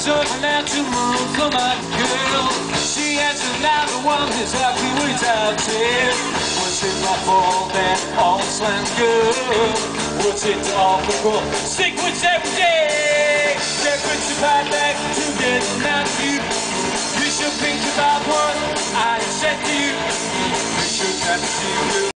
so financial move for my girl. She has another one who's happy without it. Was it my fault that all slammed good? Was it to offer cool sequence every day? They're crucified back to get mad at you. You should think about what I said to you. You should have seen you.